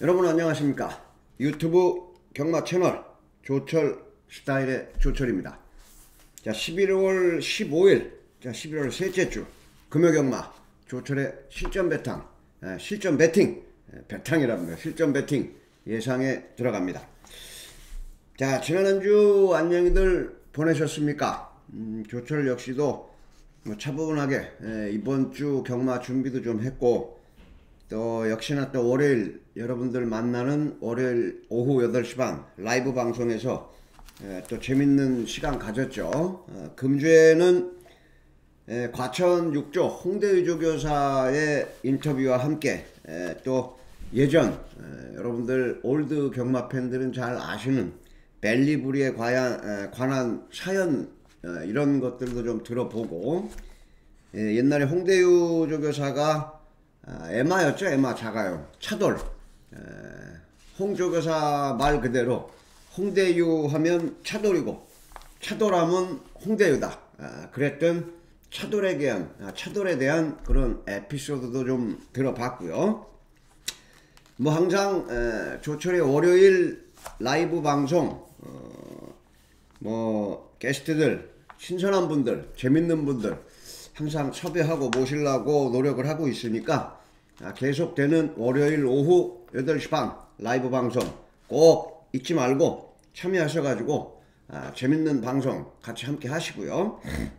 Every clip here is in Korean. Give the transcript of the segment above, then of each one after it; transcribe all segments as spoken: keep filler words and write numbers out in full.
여러분 안녕하십니까. 유튜브 경마 채널 조철 스타일의 조철입니다. 자, 십일월 십오일, 자 십일월 셋째 주 금요경마 조철의 실전 배탕, 에, 실전 배팅, 에, 배탕이랍니다. 실전 배팅 예상에 들어갑니다. 자, 지난 한 주 안녕히들 보내셨습니까? 음, 조철 역시도 뭐 차분하게 에, 이번 주 경마 준비도 좀 했고, 또 역시나 또 월요일 여러분들 만나는 월요일 오후 여덟 시 반 라이브 방송에서 에, 또 재밌는 시간 가졌죠. 어, 금주에는 에, 과천 육 조 홍대의 조교사의 인터뷰와 함께 에, 또 예전 에, 여러분들 올드 경마 팬들은 잘 아시는 벨리부리에 관한, 에, 관한 사연 에, 이런 것들도 좀 들어보고, 에, 옛날에 홍대유 조교사가 아, 에마였죠. 에마 작아요. 차돌. 에, 홍조교사 말 그대로 홍대유 하면 차돌이고 차돌하면 홍대유다. 아, 그랬던 차돌에 대한 아, 차돌에 대한 그런 에피소드도 좀 들어봤고요. 뭐 항상 에, 조철의 월요일 라이브 방송 어, 뭐 게스트들 신선한 분들 재밌는 분들 항상 섭외하고 모시려고 노력을 하고 있으니까 계속되는 월요일 오후 여덟 시 반 라이브 방송 꼭 잊지 말고 참여하셔가지고 아, 재밌는 방송 같이 함께 하시고요.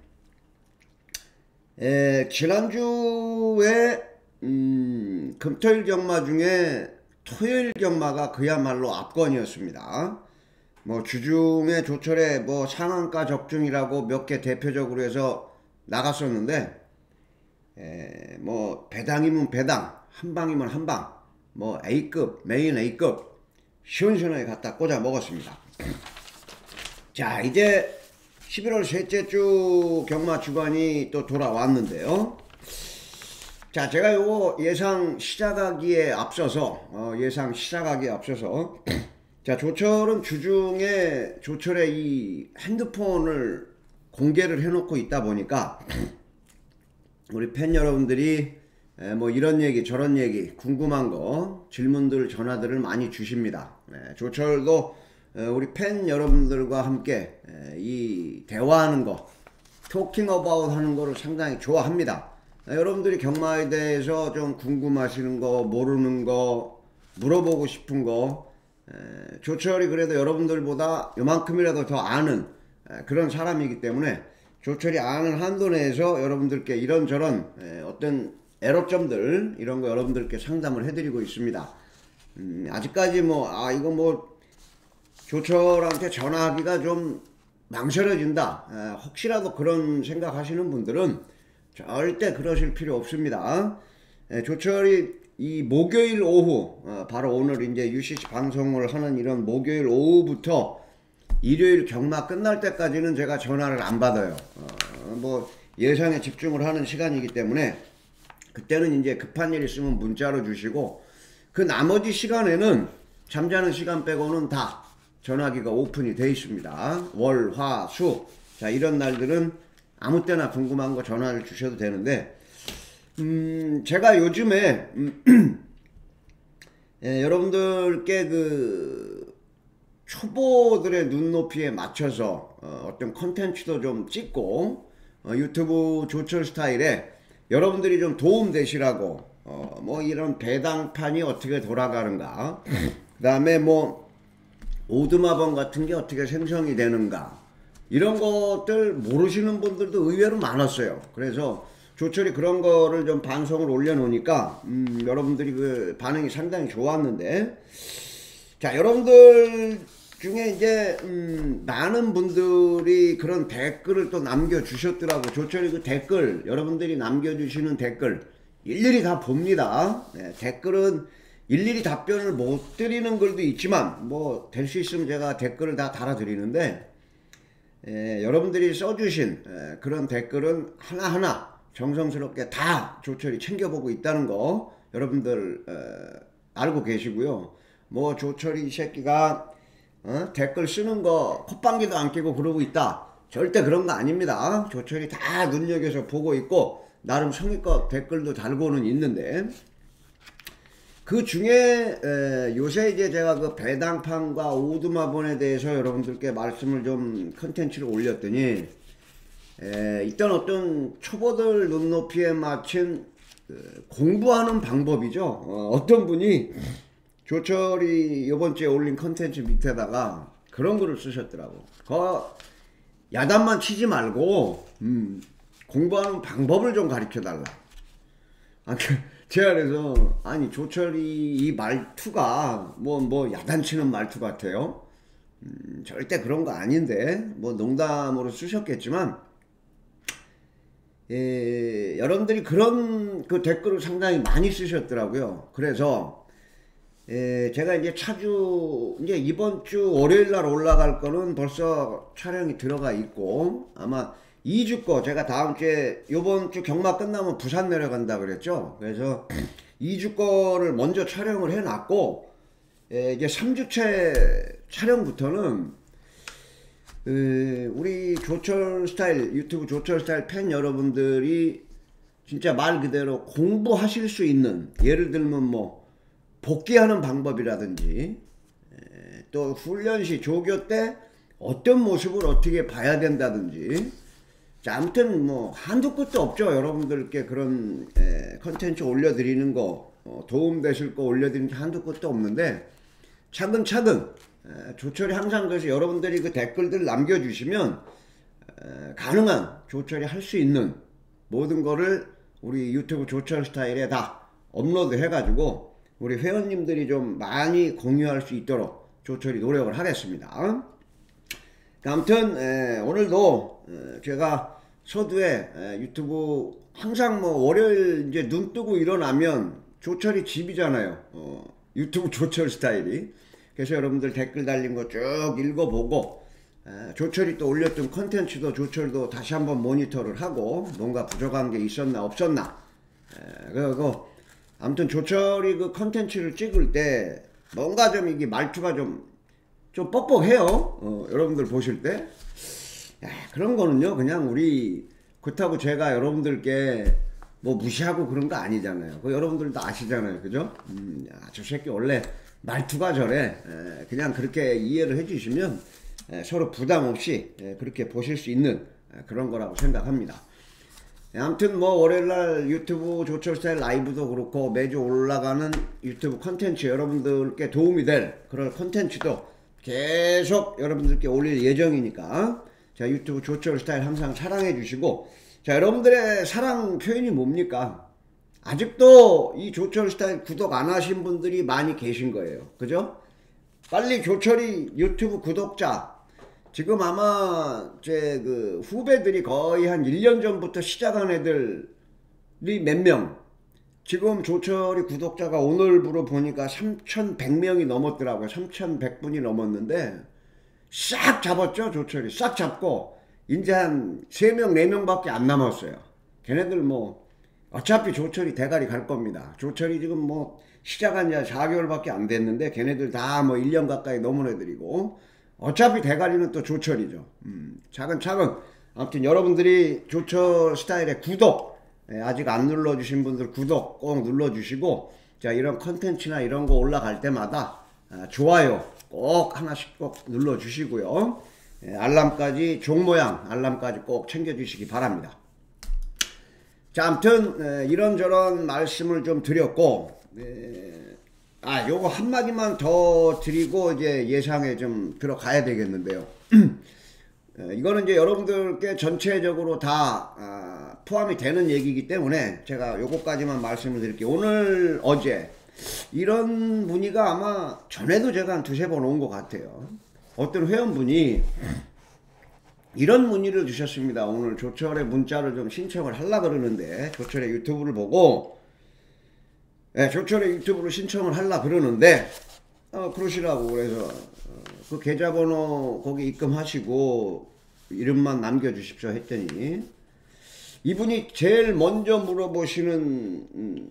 에, 지난주에 음, 금토일 경마 중에 토요일 경마가 그야말로 압권이었습니다. 뭐 주중에 조철에 뭐 상한가 적중이라고 몇 개 대표적으로 해서 나갔었는데, 에, 뭐 배당이면 배당, 한방이면 한방, 뭐 A급, 메인 A급 시원시원하게 갖다 꽂아 먹었습니다. 자, 이제 십일월 셋째 주 경마 주간이 또 돌아왔는데요. 자, 제가 요거 예상 시작하기에 앞서서 어, 예상 시작하기에 앞서서 자, 조철은 주중에 조철의 이 핸드폰을 공개를 해놓고 있다 보니까 우리 팬 여러분들이 뭐 이런 얘기 저런 얘기 궁금한 거 질문들 전화들을 많이 주십니다. 조철도 우리 팬 여러분들과 함께 이 대화하는 거 토킹 어바웃 하는 거를 상당히 좋아합니다. 여러분들이 경마에 대해서 좀 궁금하시는 거 모르는 거 물어보고 싶은 거 조철이 그래도 여러분들보다 요만큼이라도 더 아는 그런 사람이기 때문에 조철이 아는 한도 내에서 여러분들께 이런저런 어떤 애로점들 이런 거 여러분들께 상담을 해드리고 있습니다. 음, 아직까지 뭐 아 이거 뭐 조철한테 전화하기가 좀 망설여진다, 에, 혹시라도 그런 생각하시는 분들은 절대 그러실 필요 없습니다. 에, 조철이 이 목요일 오후 어, 바로 오늘 이제 유씨씨 방송을 하는 이런 목요일 오후부터 일요일 경마 끝날 때까지는 제가 전화를 안 받아요. 어, 뭐 예상에 집중을 하는 시간이기 때문에 그때는 이제 급한 일 있으면 문자로 주시고, 그 나머지 시간에는 잠자는 시간 빼고는 다 전화기가 오픈이 돼 있습니다. 월, 화, 수. 자, 이런 날들은 아무 때나 궁금한 거 전화를 주셔도 되는데, 음, 제가 요즘에 음, 예, 여러분들께 그 초보들의 눈높이에 맞춰서 어, 어떤 컨텐츠도 좀 찍고 어, 유튜브 조철 스타일에 여러분들이 좀 도움 되시라고 어, 뭐 이런 배당판이 어떻게 돌아가는가, 그 다음에 뭐 오드마번 같은 게 어떻게 생성이 되는가, 이런 것들 모르시는 분들도 의외로 많았어요. 그래서 조철이 그런 거를 좀 방송을 올려놓으니까 음, 여러분들이 그 반응이 상당히 좋았는데, 자, 여러분들 중에 이제 음, 많은 분들이 그런 댓글을 또 남겨주셨더라고. 조철이 그 댓글, 여러분들이 남겨주시는 댓글 일일이 다 봅니다. 네, 댓글은 일일이 답변을 못 드리는 글도 있지만 뭐 될 수 있으면 제가 댓글을 다 달아드리는데, 에, 여러분들이 써주신 에, 그런 댓글은 하나하나 정성스럽게 다 조철이 챙겨보고 있다는 거 여러분들 에, 알고 계시고요. 뭐 조철이 이 새끼가 어? 댓글 쓰는 거 콧방귀도 안 끼고 그러고 있다, 절대 그런 거 아닙니다. 조철이 다 눈여겨서 보고 있고 나름 성의껏 댓글도 달고는 있는데, 그 중에 에, 요새 이제 제가 그 배당판과 오두마본에 대해서 여러분들께 말씀을 좀 컨텐츠를 올렸더니 에, 일단 어떤 초보들 눈높이에 맞춘 그 공부하는 방법이죠. 어, 어떤 분이 조철이 이번 주에 올린 컨텐츠 밑에다가 그런 글을 쓰셨더라고. 거 야단만 치지 말고 음, 공부하는 방법을 좀 가르쳐 달라. 아, 그, 제가 그래서 아니 조철이 이 말투가 뭐 뭐 야단치는 말투 같아요. 음, 절대 그런 거 아닌데 뭐 농담으로 쓰셨겠지만 예, 여러분들이 그런 그 댓글을 상당히 많이 쓰셨더라고요. 그래서 예, 제가 이제 차주 이제 이번 주 월요일 날 올라갈 거는 벌써 촬영이 들어가 있고 아마 이 주 거 제가 다음 주에 요번 주 경마 끝나면 부산 내려간다 그랬죠. 그래서 이 주 거를 먼저 촬영을 해 놨고 예, 이제 삼 주째 촬영부터는 그 우리 조철 스타일 유튜브 조철 스타일 팬 여러분들이 진짜 말 그대로 공부하실 수 있는 예를 들면 뭐 복귀하는 방법이라든지 에, 또 훈련 시 조교 때 어떤 모습을 어떻게 봐야 된다든지 자, 아무튼 뭐 한두 끝도 없죠. 여러분들께 그런 에, 컨텐츠 올려드리는 거 어, 도움되실 거 올려드리는 게 한두 끝도 없는데 차근차근 에, 조철이 항상 그래서 여러분들이 그 댓글들 남겨주시면 에, 가능한 조철이 할 수 있는 모든 거를 우리 유튜브 조철 스타일에 다 업로드 해가지고 우리 회원님들이 좀 많이 공유할 수 있도록 조철이 노력을 하겠습니다. 아무튼 에, 오늘도 에, 제가 서두에 에, 유튜브 항상 뭐 월요일 이제 눈 뜨고 일어나면 조철이 집이잖아요. 어, 유튜브 조철 스타일이. 그래서 여러분들 댓글 달린 거 쭉 읽어보고 에, 조철이 또 올렸던 컨텐츠도 조철도 다시 한번 모니터를 하고 뭔가 부족한 게 있었나 없었나 에, 그리고 아무튼 조철이 그 컨텐츠를 찍을 때 뭔가 좀 이게 말투가 좀 좀 뻑뻑해요. 어, 여러분들 보실 때 야, 그런 거는요 그냥 우리 그렇다고 제가 여러분들께 뭐 무시하고 그런 거 아니잖아요. 그 여러분들도 아시잖아요. 그죠? 음, 야, 저 새끼 원래 말투가 저래. 에, 그냥 그렇게 이해를 해주시면 에, 서로 부담 없이 에, 그렇게 보실 수 있는 에, 그런 거라고 생각합니다. 에, 아무튼 뭐 월요일날 유튜브 조철 스타일 라이브도 그렇고 매주 올라가는 유튜브 컨텐츠 여러분들께 도움이 될 그런 컨텐츠도 계속 여러분들께 올릴 예정이니까 자 유튜브 조철 스타일 항상 사랑해 주시고 자 여러분들의 사랑 표현이 뭡니까? 아직도 이 조철 스타일 구독 안 하신 분들이 많이 계신 거예요. 그죠? 빨리 조철이 유튜브 구독자 지금 아마 제 그 후배들이 거의 한 일 년 전부터 시작한 애들이 몇 명 지금 조철이 구독자가 오늘부로 보니까 삼천백 명이 넘었더라고요. 삼천백 분이 넘었는데 싹 잡았죠. 조철이 싹 잡고 이제 한 세 명 네 명밖에 안 남았어요. 걔네들 뭐 어차피 조철이 대가리 갈 겁니다. 조철이 지금 뭐 시작한 지 사 개월밖에 안 됐는데 걔네들 다 뭐 일 년 가까이 넘은 애들이고 어차피 대가리는 또 조철이죠. 음, 차근차근 아무튼 여러분들이 조철 스타일의 구독 예, 아직 안 눌러주신 분들 구독 꼭 눌러주시고 자 이런 컨텐츠나 이런 거 올라갈 때마다 아, 좋아요 꼭 하나씩 꼭 눌러주시고요. 예, 알람까지 종 모양 알람까지 꼭 챙겨주시기 바랍니다. 자 아무튼 예, 이런저런 말씀을 좀 드렸고 예, 아 요거 한마디만 더 드리고 이제 예상에 좀 들어가야 되겠는데요. 이거는 이제 여러분들께 전체적으로 다 아, 포함이 되는 얘기이기 때문에 제가 요거까지만 말씀을 드릴게요. 오늘 어제 이런 문의가 아마 전에도 제가 한 두세 번 온 것 같아요. 어떤 회원분이 이런 문의를 주셨습니다. 오늘 조철의 문자를 좀 신청을 하려고 그러는데 조철의 유튜브를 보고 네, 조철의 유튜브를 신청을 하려고 그러는데 어, 그러시라고 그래서 어, 그 계좌번호 거기 입금하시고 이름만 남겨주십시오 했더니 이분이 제일 먼저 물어보시는 음,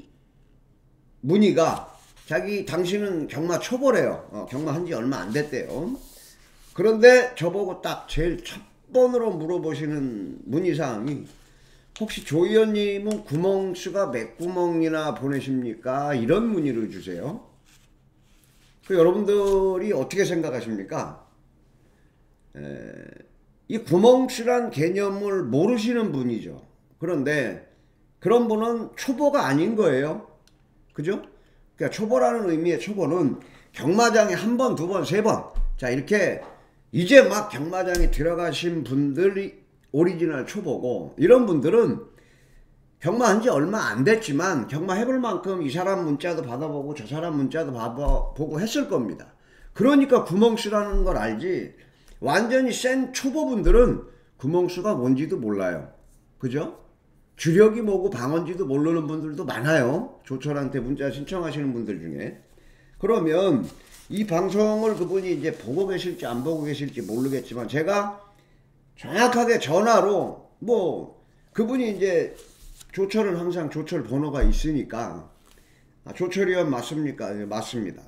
문의가 자기 당신은 경마 초보래요. 어, 경마 한지 얼마 안 됐대요. 그런데 저보고 딱 제일 첫 번으로 물어보시는 문의사항이 혹시 조 의원님은 구멍수가 몇 구멍이나 보내십니까? 이런 문의를 주세요. 그 여러분들이 어떻게 생각하십니까? 에, 이 구멍수란 개념을 모르시는 분이죠. 그런데 그런 분은 초보가 아닌 거예요. 그죠? 그러니까 초보라는 의미의 초보는 경마장에 한 번, 두 번, 세 번, 자 이렇게 이제 막 경마장에 들어가신 분들이 오리지널 초보고, 이런 분들은 경마한 지 얼마 안 됐지만 경마 해볼 만큼 이 사람 문자도 받아보고 저 사람 문자도 받아보고 했을 겁니다. 그러니까 구멍수라는 걸 알지, 완전히 센 초보분들은 구멍수가 뭔지도 몰라요. 그죠? 주력이 뭐고 방언지도 모르는 분들도 많아요. 조철한테 문자 신청하시는 분들 중에. 그러면 이 방송을 그분이 이제 보고 계실지 안 보고 계실지 모르겠지만, 제가 정확하게 전화로, 뭐 그분이 이제 조철은 항상 조철 번호가 있으니까, 아, 조철 의원 맞습니까? 네, 맞습니다.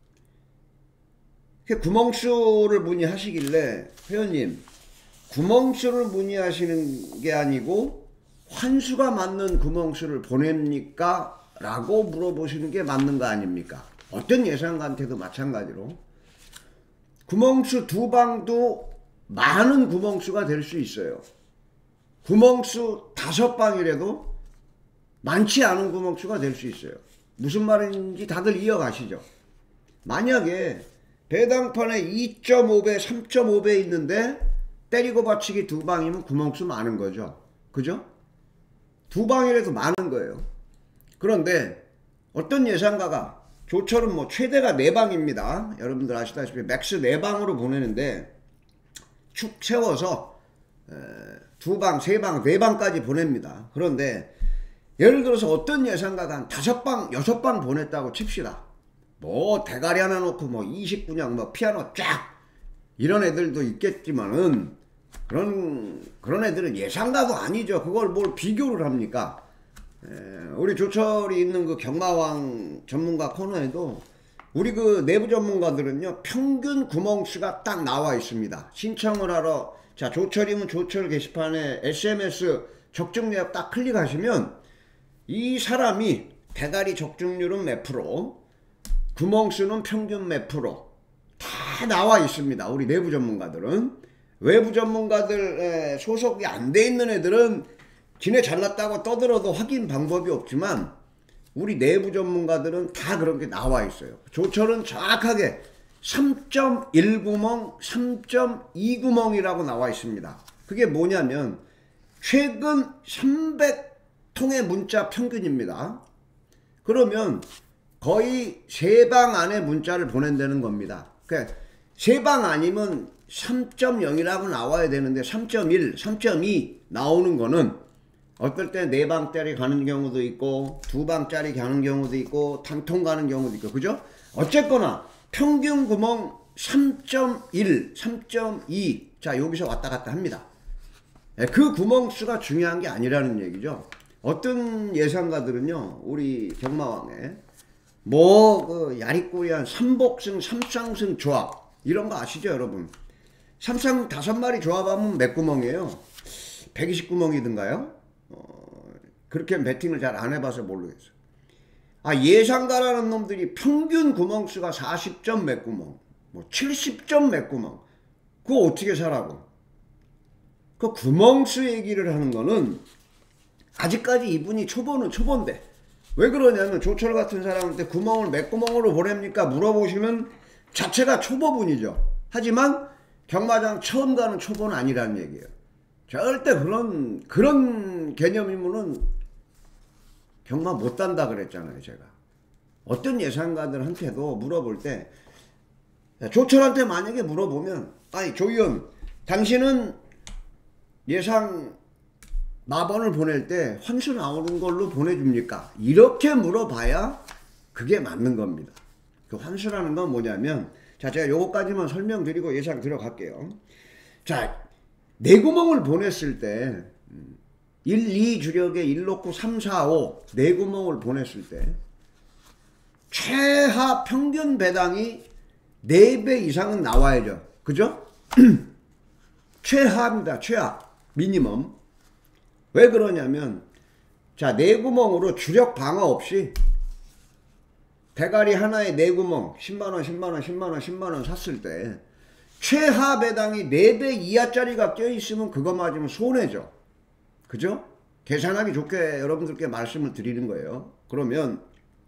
구멍수를 문의하시길래, 회원님 구멍수를 문의하시는 게 아니고 환수가 맞는 구멍수를 보냅니까? 라고 물어보시는 게 맞는 거 아닙니까? 어떤 예상가한테도 마찬가지로 구멍수 두 방도 많은 구멍수가 될 수 있어요. 구멍수 다섯 방이라도 많지 않은 구멍수가 될 수 있어요. 무슨 말인지 다들 이어가시죠. 만약에 배당판에 이 점 오 배, 삼 점 오 배 있는데 때리고 받치기 두 방이면 구멍수 많은 거죠. 그죠? 두 방이라도 많은 거예요. 그런데 어떤 예상가가, 조철은 뭐 최대가 네 방입니다. 여러분들 아시다시피 맥스 네 방으로 보내는데 축 채워서 두 방, 세 방, 네 방까지 보냅니다. 그런데 예를 들어서 어떤 예상가가 한 다섯 방, 여섯 방 보냈다고 칩시다. 뭐 대가리 하나 놓고 뭐 이십구 냥 뭐 피아노 쫙 이런 애들도 있겠지만은, 그런 그런 애들은 예상가도 아니죠. 그걸 뭘 비교를 합니까? 에, 우리 조철이 있는 그 경마왕 전문가 코너에도 우리 그 내부 전문가들은요 평균 구멍수가 딱 나와 있습니다. 신청을 하러, 자 조철이면 조철 게시판에 에스엠에스 적중 예약 딱 클릭하시면 이 사람이 대가리 적중률은 몇 프로, 구멍수는 평균 몇 프로 다 나와 있습니다. 우리 내부 전문가들은. 외부 전문가들 소속이 안 돼 있는 애들은 지네 잘났다고 떠들어도 확인 방법이 없지만, 우리 내부 전문가들은 다 그런 게 나와 있어요. 조철은 정확하게 삼 점 일 구멍, 삼 점 이 구멍이라고 나와 있습니다. 그게 뭐냐면 최근 삼백 통의 문자 평균입니다. 그러면 거의 세 방 안에 문자를 보낸다는 겁니다. 그러니까 세 방 아니면 삼 점 영이라고 나와야 되는데 삼 점 일, 삼 점 이 나오는 거는 어떨 때 네 방짜리 가는 경우도 있고 두 방짜리 가는 경우도 있고 단통 가는 경우도 있고, 그죠? 어쨌거나 평균 구멍 삼 점 일, 삼 점 이, 자 여기서 왔다 갔다 합니다. 그 구멍수가 중요한 게 아니라는 얘기죠. 어떤 예상가들은요, 우리 경마왕에 뭐 그 야리꾸리한 삼복승, 삼쌍승 조합 이런 거 아시죠 여러분? 삼쌍 다섯 마리 조합하면 몇 구멍이에요? 백이십 구멍이든가요? 어, 그렇게 배팅을 잘 안 해봐서 모르겠어요. 아, 예상가라는 놈들이 평균 구멍수가 사십 점 몇 구멍, 뭐 칠십 점 몇 구멍, 그거 어떻게 사라고? 그 구멍수 얘기를 하는 거는, 아직까지 이분이 초보는 초보인데, 왜 그러냐면 조철 같은 사람한테 구멍을 몇 구멍으로 보냅니까? 물어보시면 자체가 초보분이죠. 하지만 경마장 처음 가는 초보는 아니라는 얘기예요. 절대 그런 그런 개념이면은 경마 못 단다 그랬잖아요. 제가 어떤 예상가들한테도 물어볼 때, 조철한테 만약에 물어보면, 아니 조 의원 당신은 예상 마번을 보낼 때 환수 나오는 걸로 보내줍니까? 이렇게 물어봐야 그게 맞는 겁니다. 그 환수라는 건 뭐냐면, 자 제가 요거까지만 설명드리고 예상 들어갈게요. 자, 네 구멍을 보냈을 때 일, 이 주력에 일 놓고 삼, 사, 오 네 구멍을 보냈을 때 최하 평균 배당이 네 배 이상은 나와야죠. 그죠? 최하입니다. 최하. 미니멈. 왜 그러냐면 자, 내구멍으로 주력 방어 없이 대가리 하나에 내구멍 십만원 십만원 십만원 십만원 샀을 때 최하 배당이 네 배 이하짜리가 껴있으면 그거 맞으면 손해죠. 그죠? 계산하기 좋게 여러분들께 말씀을 드리는 거예요. 그러면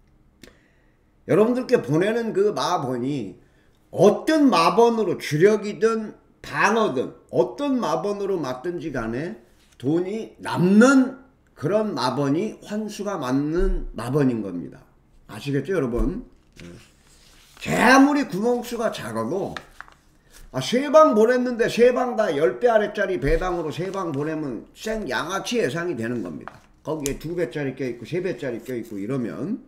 여러분들께 보내는 그 마번이 어떤 마번으로 주력이든 방어든 어떤 마번으로 맞든지 간에 돈이 남는 그런 마번이 환수가 맞는 마번인 겁니다. 아시겠죠 여러분? 제 아무리 구멍수가 작아도 아, 세 방 보냈는데 세 방 다 십 배 아래짜리 배당으로 세 방 보내면 생 양아치 예상이 되는 겁니다. 거기에 두 배짜리 껴있고 세 배짜리 껴있고 이러면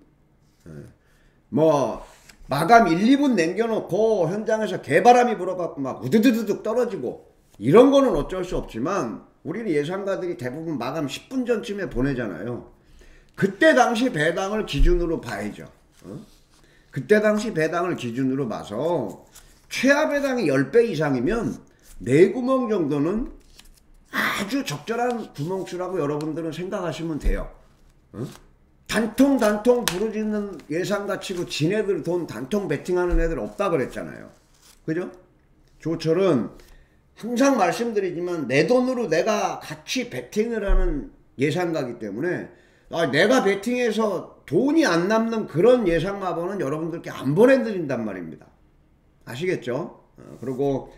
뭐 마감 일, 이 분 남겨놓고 현장에서 개바람이 불어갖고 막 우드드드득 떨어지고 이런 거는 어쩔 수 없지만 우리는 예상가들이 대부분 마감 십 분 전쯤에 보내잖아요. 그때 당시 배당을 기준으로 봐야죠. 어? 그때 당시 배당을 기준으로 봐서 최하 배당이 십 배 이상이면 내구멍 정도는 아주 적절한 구멍수라고 여러분들은 생각하시면 돼요. 어? 단통 단통 부르짖는 예상가치고 지네들 돈 단통 베팅하는 애들 없다 그랬잖아요. 그죠? 조철은 항상 말씀드리지만 내 돈으로 내가 같이 베팅을 하는 예상가기 때문에 아, 내가 베팅해서 돈이 안 남는 그런 예상마번은 여러분들께 안 보내드린단 말입니다. 아시겠죠? 어, 그리고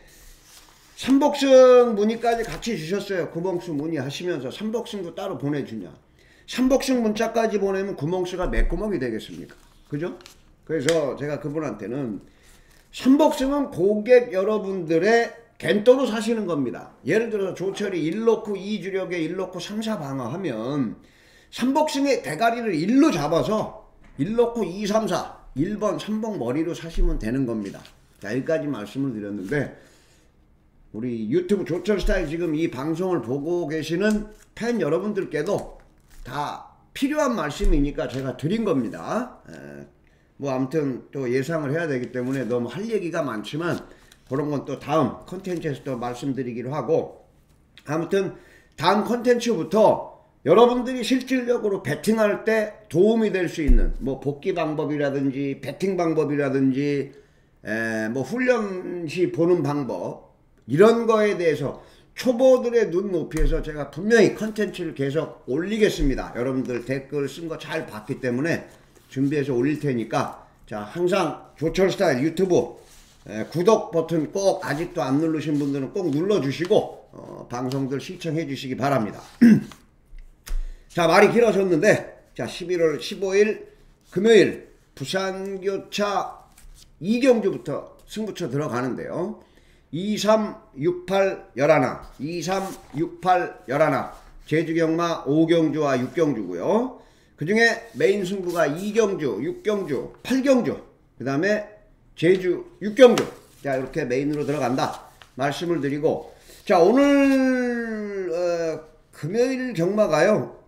삼복승 문의까지 같이 주셨어요. 구멍수 문의하시면서 삼복승도 따로 보내주냐. 삼복승 문자까지 보내면 구멍수가 몇 구멍이 되겠습니까? 그죠? 그래서 제가 그분한테는 삼복승은 고객 여러분들의 겐또로 사시는 겁니다. 예를 들어서 조철이 일 놓고 이 주력에 일 놓고 삼, 사 방어하면 삼복승의 대가리를 일로 잡아서 일 놓고 이, 삼, 사 일 번, 삼 번 머리로 사시면 되는 겁니다. 자, 여기까지 말씀을 드렸는데 우리 유튜브 조철스타일 지금 이 방송을 보고 계시는 팬 여러분들께도 다 필요한 말씀이니까 제가 드린 겁니다. 에, 뭐 아무튼 또 예상을 해야 되기 때문에 너무 할 얘기가 많지만 그런 건 또 다음 컨텐츠에서 또 말씀드리기로 하고 아무튼 다음 컨텐츠부터 여러분들이 실질적으로 배팅할 때 도움이 될 수 있는 뭐 복귀 방법이라든지 배팅 방법이라든지 에, 뭐 훈련시 보는 방법 이런 거에 대해서 초보들의 눈높이에서 제가 분명히 컨텐츠를 계속 올리겠습니다. 여러분들 댓글 쓴 거 잘 봤기 때문에 준비해서 올릴 테니까 자 항상 조철스타일 유튜브 에, 구독 버튼 꼭 아직도 안 누르신 분들은 꼭 눌러주시고 어, 방송들 시청해 주시기 바랍니다. 자 말이 길어졌는데 자 십일월 십오일 금요일 부산교차 이경주부터 승부처 들어가는데요. 이삼, 육팔, 열하나 이삼, 육팔, 열하나 제주경마 오경주와 육경주고요. 그 중에 메인 승부가 이경주, 육경주, 팔경주 그 다음에 제주 육경주 자 이렇게 메인으로 들어간다 말씀을 드리고 자 오늘 어, 금요일 경마가요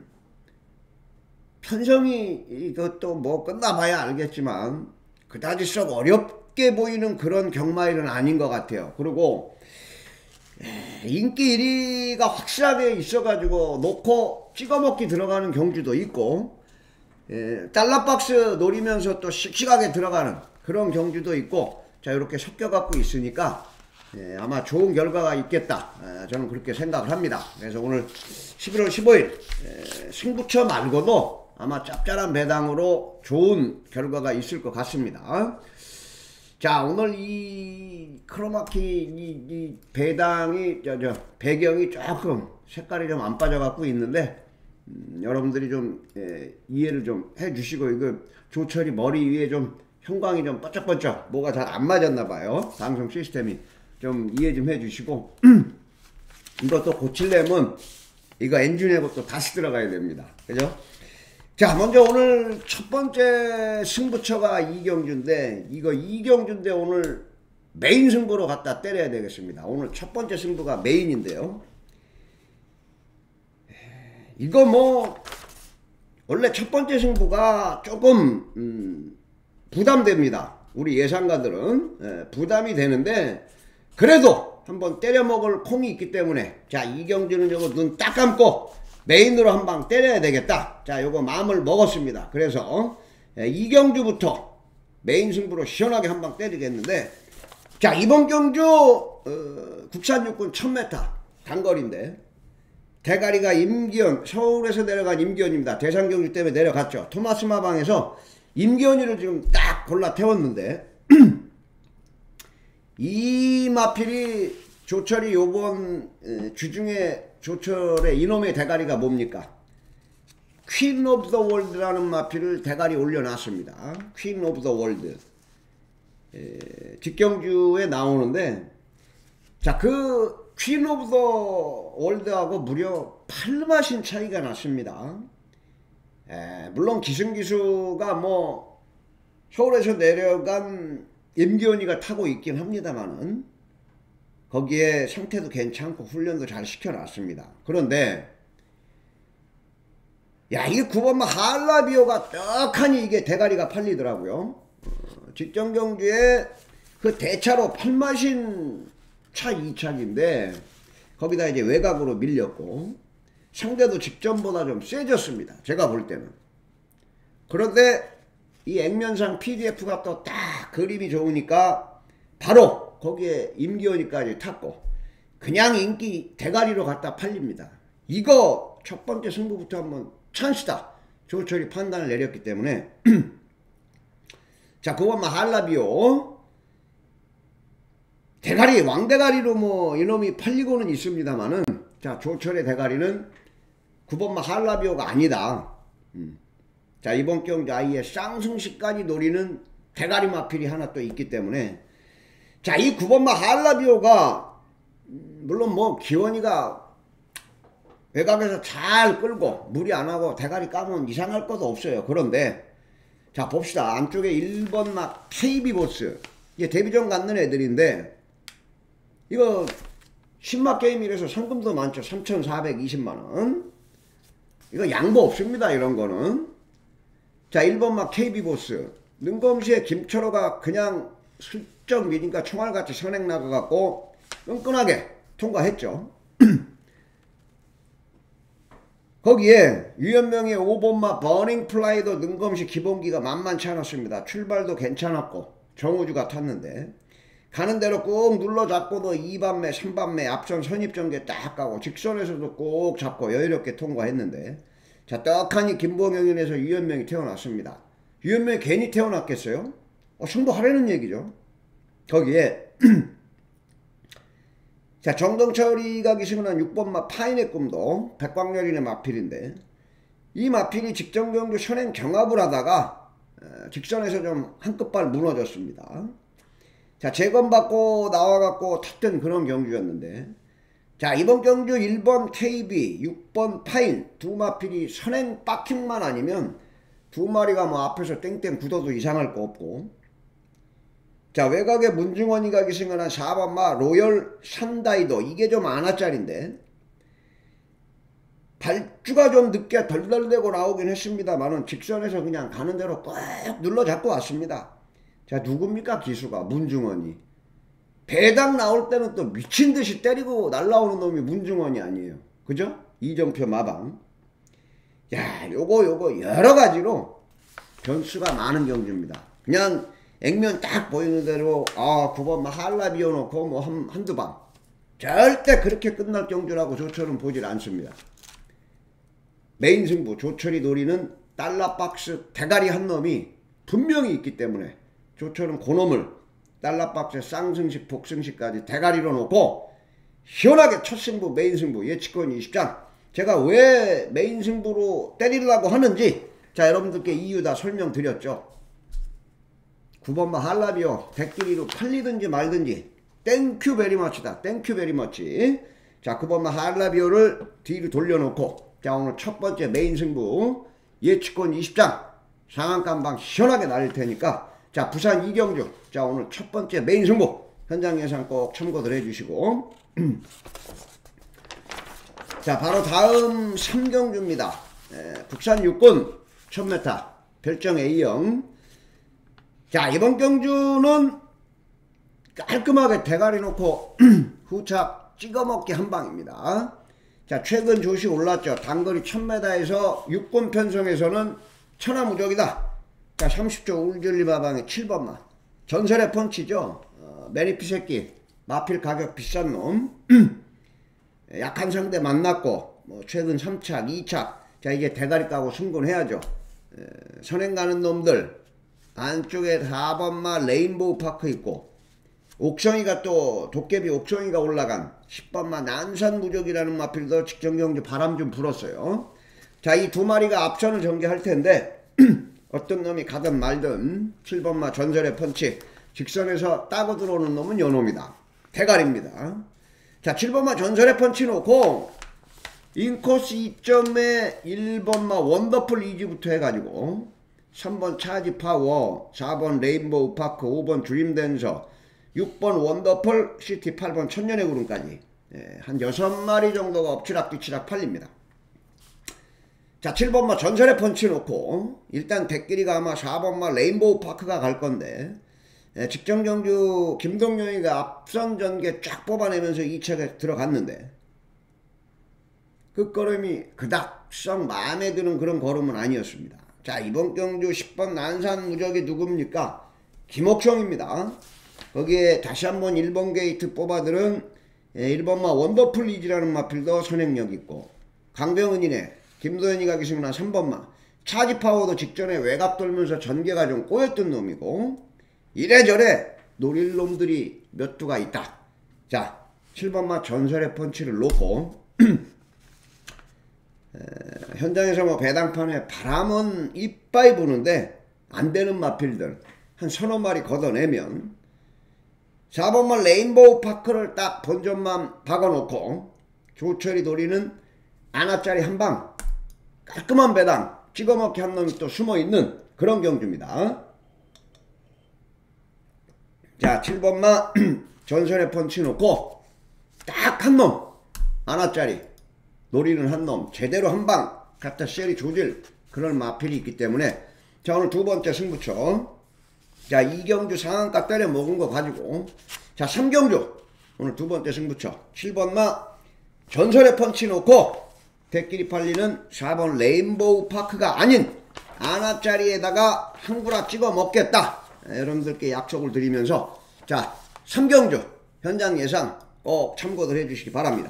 편성이 이것도 뭐 끝나봐야 알겠지만 그다지 썩 어렵게 보이는 그런 경마일은 아닌 것 같아요. 그리고 인기 일 위가 확실하게 있어가지고 놓고 찍어먹기 들어가는 경주도 있고 예, 달러박스 노리면서 또 씩씩하게 들어가는 그런 경주도 있고 자 이렇게 섞여갖고 있으니까 예, 아마 좋은 결과가 있겠다 예, 저는 그렇게 생각을 합니다. 그래서 오늘 십일월 십오일 예, 승부처 말고도 아마 짭짤한 배당으로 좋은 결과가 있을 것 같습니다. 자 오늘 이 크로마키 이, 이 배당이 저, 저 배경이 조금 색깔이 좀 안 빠져 갖고 있는데 음, 여러분들이 좀 예, 이해를 좀 해주시고 이거 조철이 머리 위에 좀 형광이 좀 번쩍번쩍 뭐가 잘 안 맞았나 봐요. 방송 시스템이 좀 이해 좀 해주시고 이것도 고치려면 이거 엔진하고 또 다시 들어가야 됩니다. 그죠? 자 먼저 오늘 첫 번째 승부처가 이경주인데 이거 이경주인데 오늘 메인 승부로 갖다 때려야 되겠습니다. 오늘 첫 번째 승부가 메인인데요. 이거 뭐 원래 첫 번째 승부가 조금 음, 부담됩니다. 우리 예상가들은 예, 부담이 되는데 그래도 한번 때려먹을 콩이 있기 때문에 자 이경주는 저거 눈 딱 감고 메인으로 한 방 때려야 되겠다. 자, 요거 마음을 먹었습니다. 그래서 이 경주부터 메인 승부로 시원하게 한 방 때리겠는데, 자, 이번 경주 어, 국산 육군 천 미터 단거리인데 대가리가 임기현, 서울에서 내려간 임기현입니다. 대상 경주 때문에 내려갔죠. 토마스 마방에서 임기현이를 지금 딱 골라 태웠는데 이 마필이 조철이 요번 주중에 조철의 이놈의 대가리가 뭡니까? 퀸 오브 더 월드라는 마필을 대가리 올려놨습니다. 퀸 오브 더 월드. 직경주에 나오는데, 자, 그 퀸 오브 더 월드하고 무려 팔 마신 차이가 났습니다. 에, 물론 기승기수가 뭐 서울에서 내려간 임기현이가 타고 있긴 합니다만은 거기에 상태도 괜찮고 훈련도 잘 시켜놨습니다. 그런데 야, 이 구 번마 할라비오가 떡하니 이게 대가리가 팔리더라고요. 어, 직전 경주에 그 대차로 팔 마신 차 이 차인데 거기다 이제 외곽으로 밀렸고 상대도 직전보다 좀 세졌습니다. 제가 볼 때는. 그런데 이 액면상 피디에프가 또 딱 그림이 좋으니까 바로 거기에 임기현이까지 탔고 그냥 인기 대가리로 갖다 팔립니다. 이거 첫 번째 승부부터 한번 찬스다. 조철이 판단을 내렸기 때문에 자, 그것만 할라비오 대가리 왕대가리로 뭐 이놈이 팔리고는 있습니다만은 자, 조철의 대가리는 구 번마 할라비오가 아니다. 음. 자, 이번 경주 아예 쌍승시까지 노리는 대가리 마필이 하나 또 있기 때문에 자, 이 구 번마 할라비오가 물론 뭐 기원이가 외곽에서 잘 끌고 무리 안하고 대가리 까면 이상할 것도 없어요. 그런데 자, 봅시다. 안쪽에 일 번마 케이비 보스 이게 데뷔전 갖는 애들인데 이거 신마 게임이라서 상금도 많죠. 삼천사백이십만 원. 이거 양보 없습니다. 이런 거는. 자, 일 번마 케이비 보스 능검시에 김철호가 그냥 슬쩍 미니까 총알같이 선행 나가갖고 끈끈하게 통과했죠. 거기에 유연명의 오 번마 버닝 플라이도 능검시 기본기가 만만치 않았습니다. 출발도 괜찮았고 정우주가 탔는데 가는 대로 꾹 눌러잡고도 이 반매 삼 반매 앞선 선입전개 딱 가고 직선에서도 꼭 잡고 여유롭게 통과했는데 자, 떡하니 김봉영인에서 유연명이 태어났습니다. 유연명이 괜히 태어났겠어요? 어, 승부하라는 얘기죠. 거기에 자, 정동철이가 기승한 육 번마 파인의 꿈도 백광열인의 마필인데 이 마필이 직전 경주 선행 경합을 하다가 직선에서 좀 한 끗발 무너졌습니다. 자, 재검받고 나와갖고 탔던 그런 경주였는데 자, 이번 경주 일 번 케이비, 육 번 파인 두 마필이 선행 빡킹만 아니면 두 마리가 뭐 앞에서 땡땡 굳어도 이상할 거 없고 자, 외곽에 문중원이가 기승한 사 번마 로열 산다이도 이게 좀 안하짜린데 발주가 좀 늦게 덜덜대고 나오긴 했습니다만은 직선에서 그냥 가는 대로 꼭 눌러잡고 왔습니다. 자, 누굽니까 기수가? 문중원이. 배당 나올 때는 또 미친듯이 때리고 날라오는 놈이 문중원이 아니에요. 그죠? 이정표 마방. 야, 요거 요거 여러가지로 변수가 많은 경주입니다. 그냥 액면 딱 보이는 대로 아, 구 번마 할라비오 놓고 뭐 한, 한두 방 절대 그렇게 끝날 경주라고 조철은 보질 않습니다. 메인 승부 조철이 노리는 달러박스 대가리 한 놈이 분명히 있기 때문에 조철은 그놈을 달러박스 쌍승식 복승식까지 대가리로 놓고 시원하게 첫 승부 메인 승부 예측권 이십 장 제가 왜 메인 승부로 때리려고 하는지 자, 여러분들께 이유 다 설명드렸죠. 구 번마 할라비오 백길이로 팔리든지 말든지 땡큐 베리머치다. 땡큐 베리머치. 자, 구 번마 할라비오를 뒤로 돌려놓고 자, 오늘 첫 번째 메인 승부 예측권 이십 장 상한가방 시원하게 날릴 테니까 자, 부산 이경주 자, 오늘 첫 번째 메인 승부 현장 예상 꼭 참고들 해주시고 자, 바로 다음 삼 경주입니다. 에, 국산 육군 천 미터 별정 A형. 자, 이번 경주는 깔끔하게 대가리 놓고 후착 찍어먹기 한 방입니다. 자, 최근 조시 올랐죠. 단거리 천 미터에서 육군 편성에서는 천하무적이다. 자, 삼십 조 울즐리마방의 칠 번마. 전설의 펀치죠. 어, 매니피 새끼. 마필 가격 비싼 놈. 약한 상대 만났고, 뭐 최근 삼 착, 이 착. 자, 이제 대가리 까고 승군해야죠. 에, 선행 가는 놈들. 안쪽에 사 번마 레인보우 파크 있고, 옥성이가 또 도깨비 옥성이가 올라간 십 번마 난산무적이라는 마필도 직전경주 바람 좀 불었어요. 자, 이 두 마리가 앞선을 전개할 텐데 어떤 놈이 가든 말든 칠 번마 전설의 펀치 직선에서 따고 들어오는 놈은 요 놈이다. 대가리입니다. 자, 칠 번마 전설의 펀치 놓고 인코스 이 점에 일 번마 원더풀 이지부터 해가지고 삼 번 차지 파워, 사 번 레인보우 파크, 오 번 드림댄서, 육 번 원더풀 시티, 팔 번 천년의 구름까지 예, 한 여섯 마리 정도가 엎치락뒤치락 팔립니다. 자, 칠 번마 전설의 펀치 놓고 일단 대끼리가 아마 사 번마 레인보우 파크가 갈 건데 예, 직전경주 김동용이가 앞선 전개 쫙 뽑아내면서 이 차에 들어갔는데 그 걸음이 그닥 썩 마음에 드는 그런 걸음은 아니었습니다. 자, 이번 경주 십 번 난산무적이 누굽니까? 김옥성입니다. 거기에 다시 한번 일 번 게이트 뽑아들은 일 번마 원더풀 이지라는 마필도 선행력 있고, 강병은이네 김도현이가 계시면 삼 번마 차지파워도 직전에 외곽 돌면서 전개가 좀 꼬였던 놈이고, 이래저래 노릴 놈들이 몇 두가 있다. 자, 칠 번마 전설의 펀치를 놓고 에, 현장에서 뭐 배당판에 바람은 이빠이 부는데 안되는 마필들 한 서너 마리 걷어내면 사 번마 레인보우 파크를 딱 본전만 박아놓고 조철이 노리는 아나짜리 한방 깔끔한 배당 찍어먹기 한 놈이 또 숨어있는 그런 경주입니다. 자, 칠 번마 전설의 펀치 놓고 딱 한 놈 아나짜리 노리는 한 놈 제대로 한방 갖다 쉐리 조질 그런 마필이 있기 때문에 자, 오늘 두 번째 승부처. 자, 이 경주 상한가 때려 먹은 거 가지고 자, 삼 경주 오늘 두 번째 승부처 칠 번마 전설의 펀치 놓고 대끼리 팔리는 사 번 레인보우 파크가 아닌 아나짜리에다가 한 구라 찍어 먹겠다. 여러분들께 약속을 드리면서 자, 삼 경주 현장 예상 꼭 참고들 해주시기 바랍니다.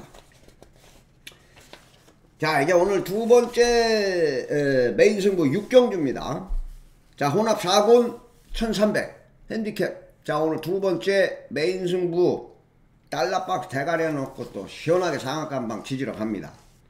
자, 이제 오늘 두 번째 에, 메인 승부 육 경주입니다. 자, 혼합 사 군 천삼백 핸디캡. 자, 오늘 두 번째 메인 승부 달러박스 대가리에 넣고 또 시원하게 상한가 한방 지지러 갑니다.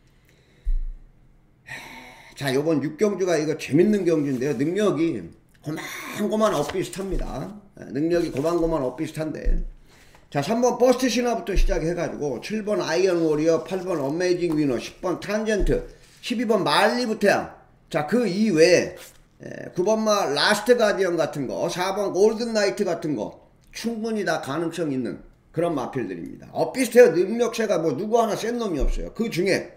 자, 요번 육 경주가 이거 재밌는 경주인데요. 능력이 고만고만 엇비슷합니다. 능력이 고만고만 엇비슷한데 자, 삼 번 버스트 신화부터 시작해가지고 칠 번 아이언 워리어, 팔 번 어메이징 위너, 십 번 트란젠트, 십이 번 말리부태양. 자, 그 이외에 구 번마 라스트 가디언 같은 거, 사 번 골든 나이트 같은 거 충분히 다 가능성 있는 그런 마필들입니다. 엇비슷해요. 능력체가 뭐 누구 하나 센 놈이 없어요. 그 중에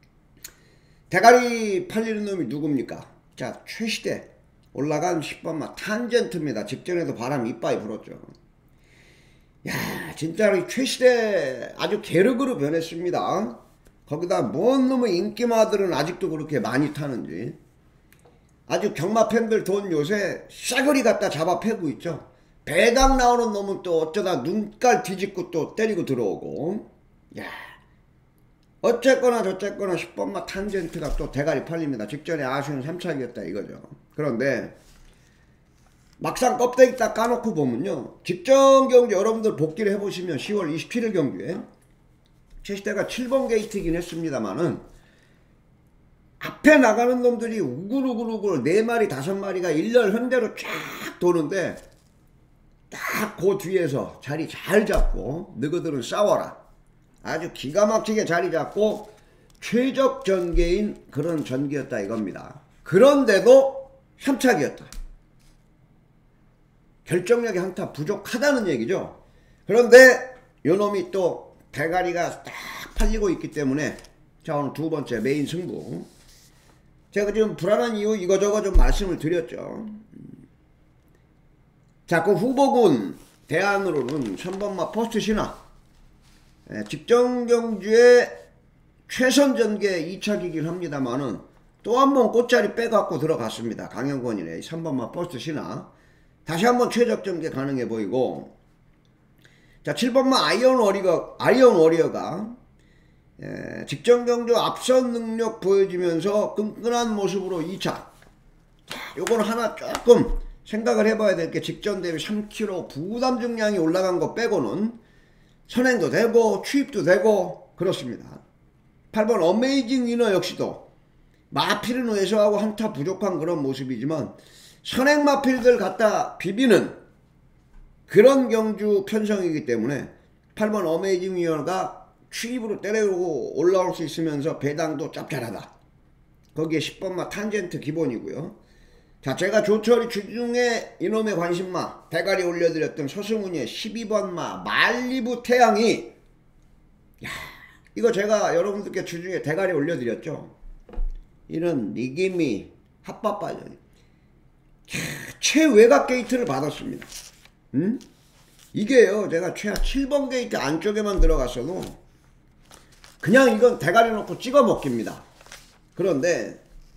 대가리 팔리는 놈이 누굽니까? 자, 최시대 올라간 십 번마 탄젠트입니다. 직전에도 바람 이빠이 불었죠. 야, 진짜로 최시대 아주 게르그로 변했습니다. 거기다 뭔 놈의 인기마들은 아직도 그렇게 많이 타는지. 아주 경마 팬들 돈 요새 싸그리 갖다 잡아 패고 있죠. 배당 나오는 놈은 또 어쩌다 눈깔 뒤집고 또 때리고 들어오고. 야, 어쨌거나 저쨌거나 십 번마 탄젠트가 또 대가리 팔립니다. 직전에 아쉬운 삼 착이었다 이거죠. 그런데 막상 껍데기 딱 까놓고 보면요, 직전 경주 여러분들 복귀를 해보시면 시월 이십칠일 경주에 최시대가 칠 번 게이트이긴 했습니다만은 앞에 나가는 놈들이 우글우글우글 네 마리 다섯 마리가 일렬 현대로 쫙 도는데 딱 그 뒤에서 자리 잘 잡고 너희들은 싸워라. 아주 기가 막히게 자리 잡고 최적 전개인 그런 전개였다 이겁니다. 그런데도 삼 착이었다. 결정력이 한타 부족하다는 얘기죠. 그런데 요놈이 또 대가리가 딱 팔리고 있기 때문에 자, 오늘 두 번째 메인 승부. 제가 지금 불안한 이유 이거저거 좀 말씀을 드렸죠. 자, 그 후보군 대안으로는 삼 번마 퍼스트 신화 예, 직전 경주에 최선 전개 이 차기긴 합니다만은 또 한 번 꽃자리 빼갖고 들어갔습니다. 강영권이네. 삼 번마 버스트 신화. 다시 한번 최적 전개 가능해 보이고, 자, 칠 번마 아이언 워리어, 아이언 워리어가 예, 직전 경주 앞선 능력 보여주면서 끈끈한 모습으로 이 차. 자, 요거는 하나 조금 생각을 해봐야 될 게, 직전 대비 삼 킬로그램 부담 중량이 올라간 거 빼고는 선행도 되고 추입도 되고 그렇습니다. 팔 번 어메이징 위너 역시도 마필은 왜소하고 한타 부족한 그런 모습이지만 선행 마필들 갖다 비비는 그런 경주 편성이기 때문에 팔 번 어메이징 위너가 추입으로 때려오고 올라올 수 있으면서 배당도 짭짤하다. 거기에 십 번마 탄젠트 기본이고요. 자, 제가 조철이 주중에 이놈의 관심마 대가리 올려드렸던 서승훈이의 십이 번마 말리부 태양이, 야, 이거 제가 여러분들께 주중에 대가리 올려드렸죠. 이런 니기미 핫바빠전 최외곽 게이트를 받았습니다. 음? 이게요, 제가 최하 칠 번 게이트 안쪽에만 들어갔어도 그냥 이건 대가리 놓고 찍어 먹깁니다. 그런데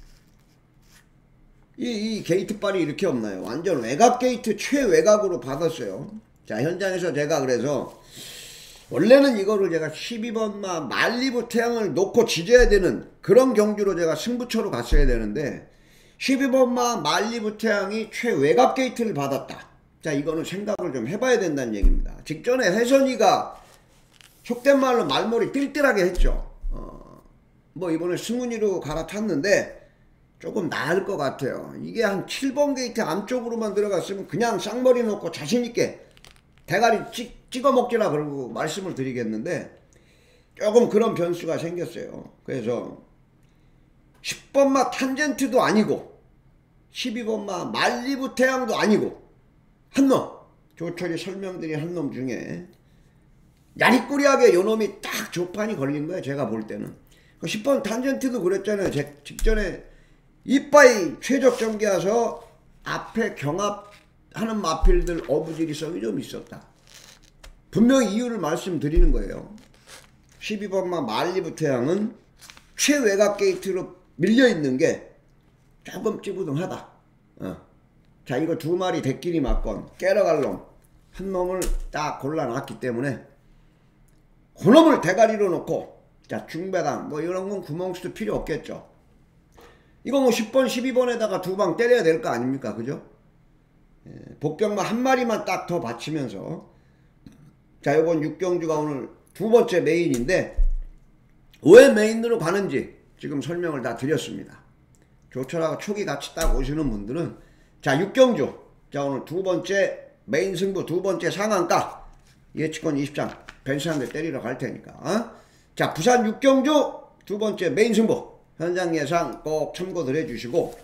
이, 이 게이트빨이 이렇게 없나요? 완전 외곽 게이트 최외곽으로 받았어요. 자, 현장에서 제가 그래서 원래는 이거를 제가 십이 번마 말리부 태양을 놓고 지져야 되는 그런 경주로 제가 승부처로 갔어야 되는데, 십이 번마 말리부 태양이 최외곽 게이트를 받았다. 자, 이거는 생각을 좀 해봐야 된다는 얘기입니다. 직전에 혜선이가 속된 말로 말머리 뜰뜰하게 했죠. 어, 뭐 이번에 승훈이로 갈아탔는데 조금 나을 것 같아요. 이게 한 칠 번 게이트 안쪽으로만 들어갔으면 그냥 쌍머리 놓고 자신있게 대가리 찍, 찍어 먹지라 그러고 말씀을 드리겠는데, 조금 그런 변수가 생겼어요. 그래서 십 번마 탄젠트도 아니고 십이 번마 말리부 태양도 아니고 한 놈, 조철이 설명드린 한 놈 중에 야리꾸리하게 요놈이 딱 조판이 걸린 거예요. 제가 볼 때는 십 번 탄젠트도 그랬잖아요. 제 직전에 이빠이 최적 전개와서 앞에 경합하는 마필들 어부지리성이 좀 있었다. 분명히 이유를 말씀드리는 거예요. 십이 번마 말리부 태양은 최외곽 게이트로 밀려있는 게 조금 찌부둥하다. 어. 자, 이거 두 마리 대끼리 맞건 깨러갈 놈 한 놈을 딱 골라놨기 때문에 그 놈을 대가리로 놓고, 자, 중배당 뭐 이런 건 구멍수도 필요 없겠죠. 이거 뭐 십 번 십이 번에다가 두 방 때려야 될 거 아닙니까? 그죠? 예, 복병만 한 마리만 딱 더 받치면서, 자, 요번 육경주가 오늘 두 번째 메인인데 왜 메인으로 가는지 지금 설명을 다 드렸습니다. 조철하고 초기 같이 딱 오시는 분들은, 자, 육경주, 자, 오늘 두 번째 메인 승부 두 번째 상한가 예측권 이십 장 벤츠 한 대 때리러 갈 테니까. 어? 자, 부산 육경주 두 번째 메인 승부 현장 예상 꼭 참고들 해주시고,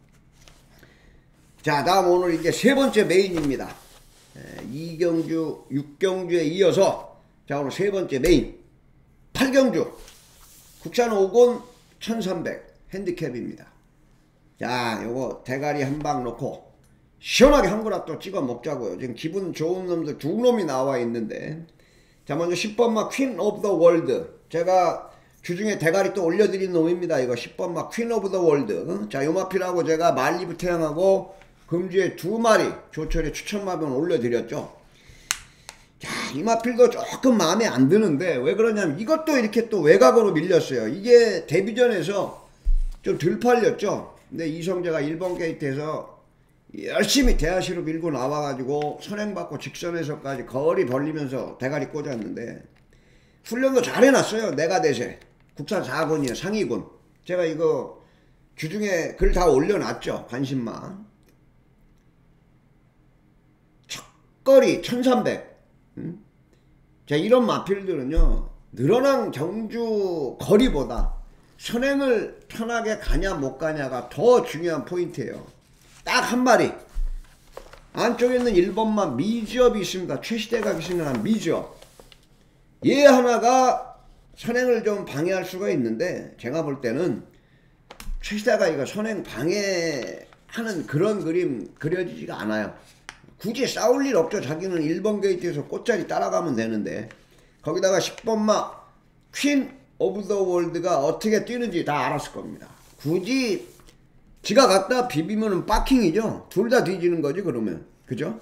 자, 다음 오늘 이제 세 번째 메인입니다. 에, 이경주 육경주에 이어서, 자, 오늘 세 번째 메인 팔경주 국산 오곤 천삼백 핸디캡입니다. 자, 요거 대가리 한 방 넣고 시원하게 한 그릇 또 찍어 먹자고요. 지금 기분 좋은 놈들 두 놈이 나와 있는데, 자, 먼저 십 번마 퀸 오브 더 월드, 제가 주중에 대가리 또 올려드린 놈입니다. 이거 십 번마 퀸 오브 더 월드. 자, 요 마필하고 제가 말리부 태양하고 금주에 두 마리 조철의 추천마병을 올려드렸죠. 자, 이 마필도 조금 마음에 안 드는데 왜 그러냐면 이것도 이렇게 또 외곽으로 밀렸어요. 이게 데뷔전에서 좀 덜 팔렸죠. 근데 이성재가 일 번 게이트에서 열심히 대하시로 밀고 나와가지고 선행받고 직선에서까지 거리 벌리면서 대가리 꽂았는데 훈련도 잘 해놨어요. 내가 대세 국산 사 군이에요. 상위군. 제가 이거 주중에 글 다 올려놨죠. 관심만. 첫거리 천삼백. 음? 자, 이런 마필들은요, 늘어난 경주 거리보다 선행을 편하게 가냐 못 가냐가 더 중요한 포인트예요. 딱 한 마리 안쪽에 있는 일 번만 미지업이 있습니다. 최시대가 기승한 미지업, 얘 하나가 선행을 좀 방해할 수가 있는데, 제가 볼 때는 최시대가 이거 선행 방해하는 그런 그림 그려지지가 않아요. 굳이 싸울 일 없죠. 자기는 일 번 게이트에서 꽃자리 따라가면 되는데, 거기다가 십 번마 퀸 오브 더 월드가 어떻게 뛰는지 다 알았을 겁니다. 굳이 지가 갖다 비비면은 빠킹이죠. 둘 다 뒤지는 거지 그러면. 그죠?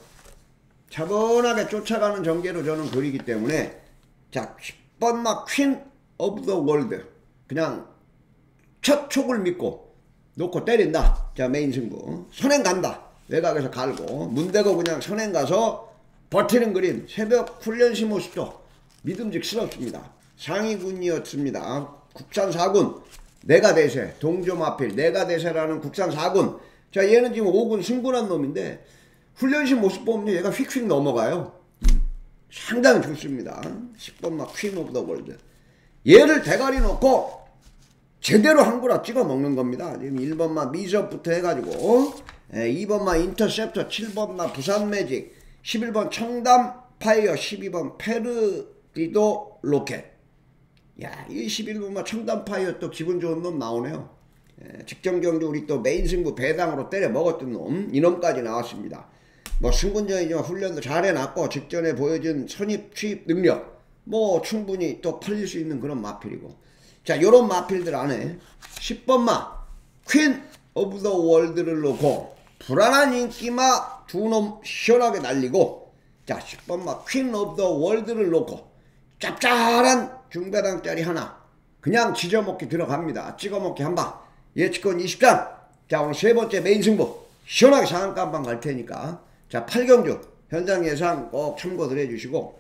차분하게 쫓아가는 전개로 저는 그리기 때문에 자 십 번 막 퀸 오브 더 월드 그냥 첫 촉을 믿고 놓고 때린다. 자 메인 승부 선행 간다. 외곽에서 갈고 문대고 그냥 선행 가서 버티는 그림. 새벽 훈련시 모습도 믿음직스럽습니다. 상위군이었습니다. 국산 사 군 내가 대세 동조마필 내가 대세라는 국산 사 군. 자 얘는 지금 오 군 승군한 놈인데 훈련시 모습 보면 얘가 휙휙 넘어가요. 상당히 좋습니다. 십 번 막 퀸 오브 더 월드. 얘를 대가리 놓고 제대로 한 거라 찍어 먹는 겁니다. 지금 일 번 막 미접부터 해가지고 이 번 막 인터셉터 칠 번 막 부산 매직 십일 번 청담 파이어 십이 번 페르디도 로켓. 야, 이 십일 번 막 청담 파이어 또 기분 좋은 놈 나오네요. 예, 직전 경주 우리 또 메인 승부 배당으로 때려 먹었던 놈 이놈까지 나왔습니다. 뭐 승군전이지만 훈련도 잘 해놨고 직전에 보여준 선입 취입 능력 뭐 충분히 또 팔릴 수 있는 그런 마필이고. 자 요런 마필들 안에 십 번 마 퀸 오브 더 월드를 놓고 불안한 인기마 두 놈 시원하게 날리고 자 십 번 마 퀸 오브 더 월드를 놓고 짭짤한 중배당짜리 하나 그냥 지져먹기 들어갑니다. 찍어먹기 한방 예측권 이십 장. 자 오늘 세 번째 메인 승부 시원하게 상한가 한방 갈 테니까 자 팔 경주 현장 예상 꼭 참고들 해주시고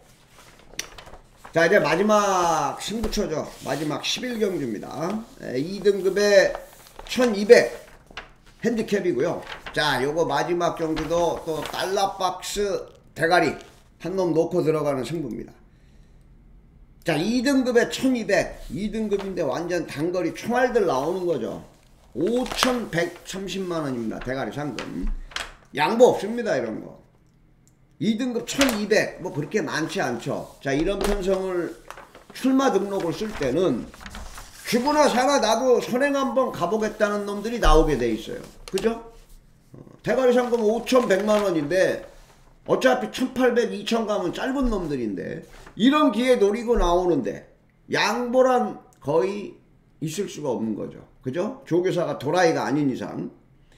자 이제 마지막 승부처죠. 마지막 십일 경주입니다. 이 등급에 천이백 핸디캡이고요. 자 요거 마지막 경주도 또 달러박스 대가리 한 놈 놓고 들어가는 승부입니다. 자 이 등급에 천이백 이 등급인데 완전 단거리 총알들 나오는 거죠. 오천백삼십만 원입니다. 대가리 상금 양보 없습니다. 이런 거 이 등급 천이백 뭐 그렇게 많지 않죠. 자 이런 편성을 출마 등록을 쓸 때는 죽으나 사나 나도 선행 한번 가보겠다는 놈들이 나오게 돼 있어요. 그죠? 어, 대가리 상금 오천백만 원인데 어차피 천팔백, 이천 가면 짧은 놈들인데 이런 기회 노리고 나오는데 양보란 거의 있을 수가 없는 거죠. 그죠? 조교사가 도라이가 아닌 이상.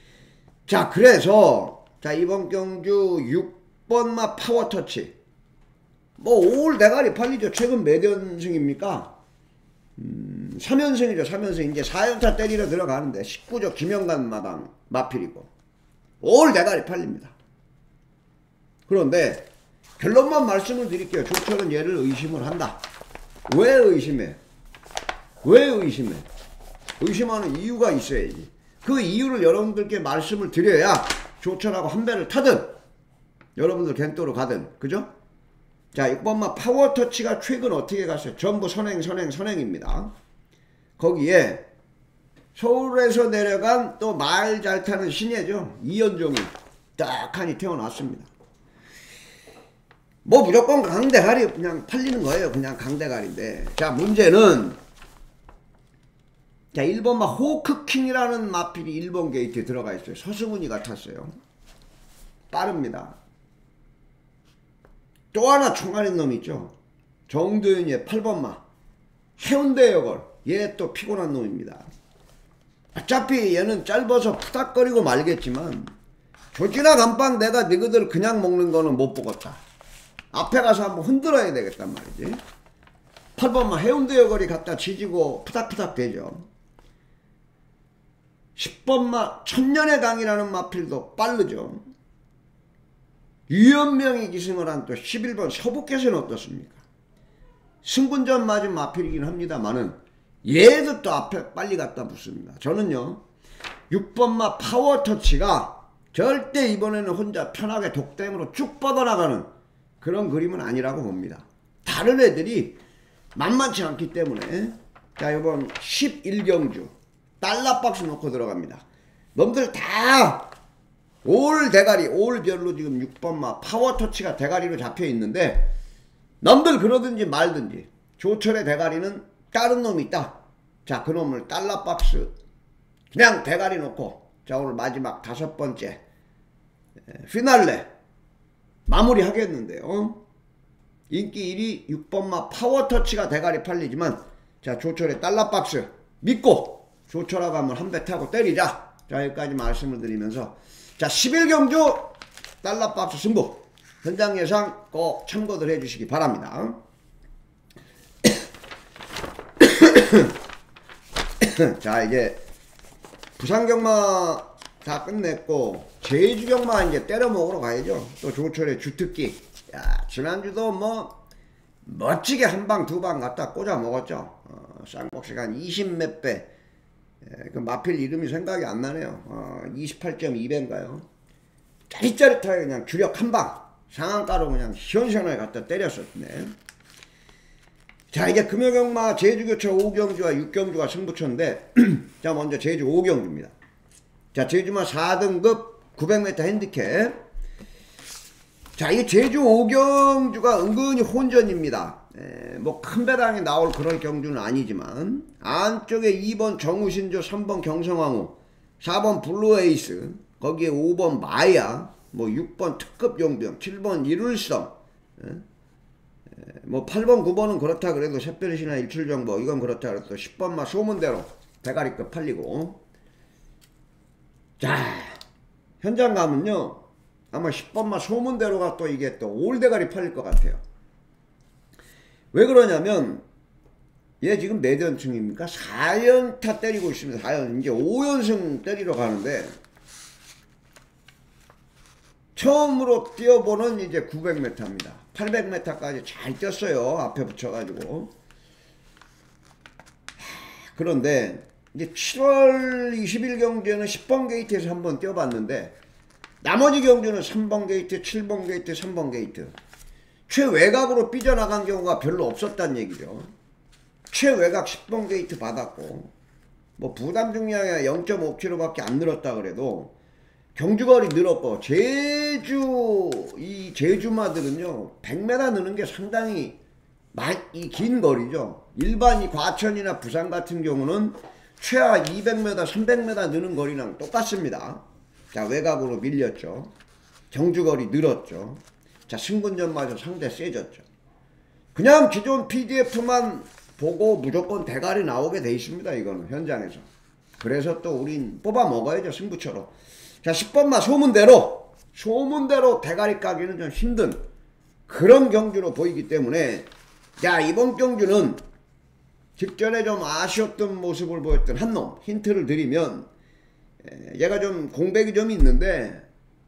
자 그래서 자 이번 경주 육 번 마 파워터치 뭐 올 대가리 팔리죠. 최근 몇 연승입니까? 음, 삼 연승이죠. 삼 연승 이제 사 연타 때리러 들어가는데 십구 조 김영관 마당 마필이고 올 대가리 팔립니다. 그런데 결론만 말씀을 드릴게요. 조철은 얘를 의심을 한다. 왜 의심해? 왜 의심해? 의심하는 이유가 있어야지. 그 이유를 여러분들께 말씀을 드려야 조철하고 한 배를 타든 여러분들 겐토로 가든. 그죠? 자 육 번 마 파워터치가 최근 어떻게 갔어요? 전부 선행 선행 선행입니다. 거기에 서울에서 내려간 또 말 잘 타는 신예죠. 이연종이 딱하니 태어났습니다. 뭐 무조건 강대가리 그냥 팔리는 거예요. 그냥 강대가리인데 자 문제는 자 일 번 마 호크킹이라는 마필이 일 번 게이트에 들어가 있어요. 서승훈이 같았어요. 빠릅니다. 또 하나 총알인 놈 있죠. 정도윤이의 팔 번 마 해운대 여걸 얘 또 피곤한 놈입니다. 어차피 얘는 짧아서 푸닥거리고 말겠지만 조지나 감방 내가 너희들 그냥 먹는 거는 못 보겠다. 앞에 가서 한번 흔들어야 되겠단 말이지. 팔 번 마 해운대 여걸이 갖다 지지고 푸닥푸닥 되죠. 십 번 마 천년의 강이라는 마필도 빠르죠. 유연명이 기승을 한 또 십일 번 서북께서는 어떻습니까? 승군전 맞은 마필이긴 합니다만은 얘도 또 앞에 빨리 갖다 붙습니다. 저는요 육 번 마 파워터치가 절대 이번에는 혼자 편하게 독댐으로 쭉 뻗어나가는 그런 그림은 아니라고 봅니다. 다른 애들이 만만치 않기 때문에 자 이번 십일 경주 달러박스 놓고 들어갑니다. 놈들 다 올 대가리 올 별로 지금 육 번 마 파워터치가 대가리로 잡혀 있는데 남들 그러든지 말든지 조철의 대가리는 다른 놈이 있다. 자 그놈을 달러박스 그냥 대가리 놓고 자 오늘 마지막 다섯 번째 피날레 마무리 하겠는데요. 인기 일 위 육 번 마 파워터치가 대가리 팔리지만 자, 조철의 달러박스 믿고 조철하고 한번 한 배 타고 때리자. 자, 여기까지 말씀을 드리면서 자, 십일 경주 달러박스 승부 현장 예상 꼭 참고들 해주시기 바랍니다. 자, 이제 부산 경마 다 끝냈고 제주 경마 이제 때려 먹으러 가야죠. 또 조철의 주특기. 야, 지난주도 뭐 멋지게 한 방 두 방 갖다 꽂아 먹었죠. 어, 쌍복식 한 이십 몇 배. 예, 그 마필 이름이 생각이 안 나네요. 어, 이십팔 점 이 배인가요? 짜릿짜릿하게 그냥 주력 한 방 상한가로 그냥 시원시원하게 갖다 때렸었네. 자, 이제 금요경마 제주교차 오 경주와 육 경주가 승부처인데 자, 먼저 제주 오 경주입니다. 자, 제주마 사 등급 구백 미터 핸디캡. 자, 이 제주 오 경주가 은근히 혼전입니다. 뭐 큰 배당이 나올 그런 경주는 아니지만 안쪽에 이 번 정우신조, 삼 번 경성왕후, 사 번 블루에이스, 거기에 오 번 마야, 뭐 육 번 특급 용병, 칠 번 일울성, 뭐 팔 번 구 번은 그렇다 그래도 샛별이나 일출정보 이건 그렇다 그래도 십 번마 소문대로 대가리급 팔리고. 자, 현장 가면요 아마 십 번마 소문대로가 또 이게 또 올대가리 팔릴 것 같아요. 왜 그러냐면 얘 지금 몇 연승입니까? 사 연타 때리고 있습니다. 사 연 이제 오 연승 때리러 가는데 처음으로 뛰어보는 이제 구백 미터입니다. 팔백 미터까지 잘 뛰었어요. 앞에 붙여가지고. 그런데 이제 칠월 이십일 경주에는 십 번 게이트에서 한번 뛰어봤는데 나머지 경주는 삼 번 게이트, 칠 번 게이트, 삼 번 게이트 최외곽으로 삐져나간 경우가 별로 없었단 얘기죠. 최외곽 십 번 게이트 받았고 뭐 부담 중량이 영 점 오 킬로미터밖에 안 늘었다 그래도 경주거리 늘었고 제주 이 제주마들은요 백 미터 느는 게 상당히 이 긴 거리죠. 일반 이 과천이나 부산 같은 경우는 최하 이백 미터, 삼백 미터 느는 거리랑 똑같습니다. 자, 외곽으로 밀렸죠. 경주거리 늘었죠. 자, 승분전마저 상대 세졌죠. 그냥 기존 피디에프만 보고 무조건 대가리 나오게 돼 있습니다. 이거는 현장에서. 그래서 또 우린 뽑아 먹어야죠. 승부처로. 자, 십 번마 소문대로 소문대로 대가리 까기는 좀 힘든 그런 경주로 보이기 때문에 야, 이번 경주는 직전에 좀 아쉬웠던 모습을 보였던 한 놈 힌트를 드리면 얘가 좀 공백이 좀 있는데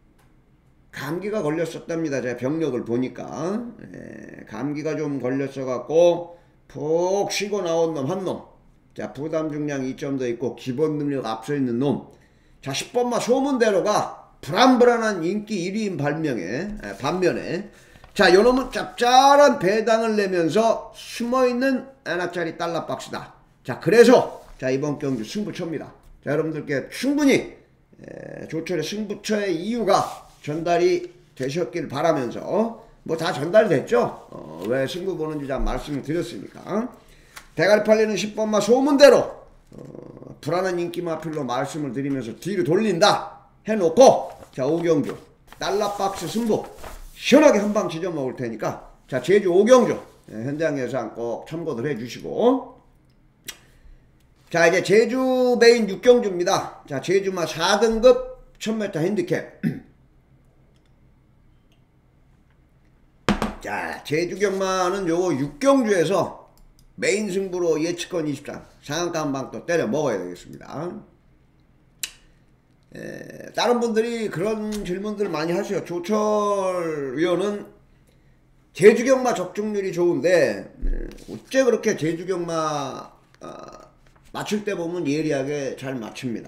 감기가 걸렸었답니다. 제가 병력을 보니까 감기가 좀 걸렸어 갖고 푹 쉬고 나온 놈 한 놈. 자, 부담 중량 이 점도 있고 기본 능력 앞서 있는 놈. 자, 십 번마 소문대로가 불안불안한 인기 일 위인 발명에, 반면에 자, 요놈은 짭짤한 배당을 내면서 숨어있는 하나짜리 달러박스다. 자, 그래서 자, 이번 경주 승부처입니다. 자, 여러분들께 충분히 에, 조철의 승부처의 이유가 전달이 되셨길 바라면서 뭐 다 전달이 됐죠. 어, 왜 승부 보는지 자 말씀을 드렸으니까 대가리 팔리는 십 번마 소문대로 어, 불안한 인기 마필로 말씀을 드리면서 뒤로 돌린다 해놓고 자, 오 경주 달러박스 승부 시원하게 한방 지져 먹을 테니까 자, 제주 오 경주 예, 현장 예상 꼭 참고들 해주시고. 자, 이제 제주 메인 육 경주입니다. 자, 제주마 사 등급 천 미터 핸디캡. 자, 제주 경마는 요거 육 경주에서 메인 승부로 예측권 이십장 상한가 한 방 또 때려 먹어야 되겠습니다. 에, 다른 분들이 그런 질문들 많이 하세요. 조철 위원은 제주 경마 적중률이 좋은데 에, 어째 그렇게 제주 경마 어, 맞출 때 보면 예리하게 잘 맞춥니다.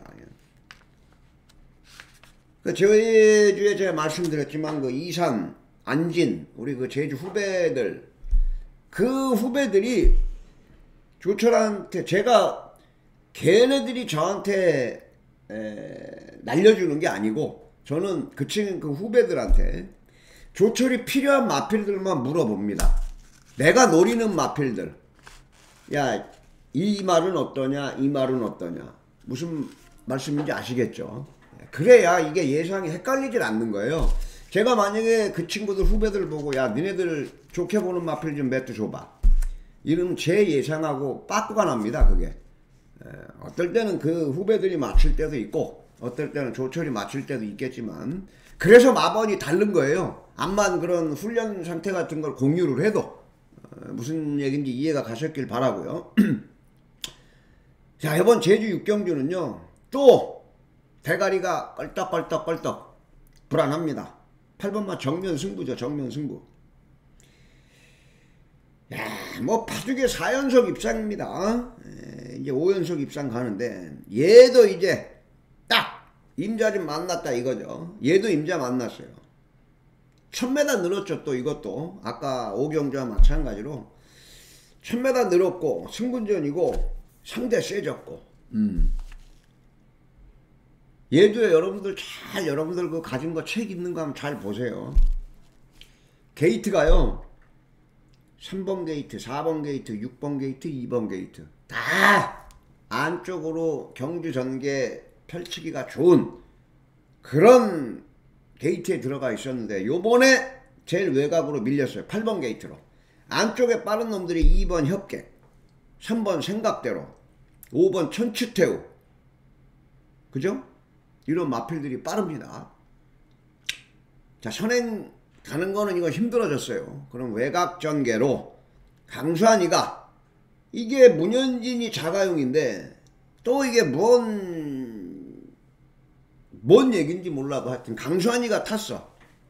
그 제주에 제가 말씀드렸지만 그 이산, 안진, 우리 그 제주 후배들 그 후배들이 조철한테 제가 걔네들이 저한테 에, 날려주는 게 아니고 저는 그 친구 그 후배들한테 조철이 필요한 마필들만 물어봅니다. 내가 노리는 마필들. 야, 이 말은 어떠냐, 이 말은 어떠냐. 무슨 말씀인지 아시겠죠? 그래야 이게 예상이 헷갈리질 않는 거예요. 제가 만약에 그 친구들 후배들 보고 야, 니네들 좋게 보는 마필 좀 몇 개 줘봐. 이러면 제 예상하고 빠꾸가 납니다. 그게 에, 어떨 때는 그 후배들이 맞출 때도 있고 어떨 때는 조철이 맞출 때도 있겠지만, 그래서 마번이 다른 거예요. 암만 그런 훈련 상태 같은 걸 공유를 해도 어, 무슨 얘기인지 이해가 가셨길 바라고요. 자, 이번 제주 육경주는요 또 대가리가 껄떡껄떡껄떡 불안합니다. 팔 번마 정면 승부죠. 정면 승부. 야, 뭐 파죽의 사 연속 입상입니다. 에, 이제 오 연속 입상 가는데, 얘도 이제 딱 임자 좀 만났다 이거죠. 얘도 임자 만났어요. 천 미터 늘었죠. 또 이것도 아까 오경주와 마찬가지로 천 미터 늘었고 승분전이고 상대 세졌고. 음. 얘도 여러분들 잘, 여러분들 그 가진 거 책 있는 거 한번 잘 보세요. 게이트가요 삼 번 게이트, 사 번 게이트, 육 번 게이트, 이 번 게이트 다 안쪽으로 경주 전개 펼치기가 좋은 그런 게이트에 들어가 있었는데, 요번에 제일 외곽으로 밀렸어요. 팔 번 게이트로. 안쪽에 빠른 놈들이 이 번 협객, 삼 번 생각대로, 오 번 천추태우, 그죠? 이런 마필들이 빠릅니다. 자, 선행 가는 거는 이거 힘들어졌어요. 그럼 외곽 전개로 강수환이가, 이게 문현진이 자가용인데 또 이게 뭔, 뭔 얘기인지 몰라도 하여튼 강수환이가 탔어.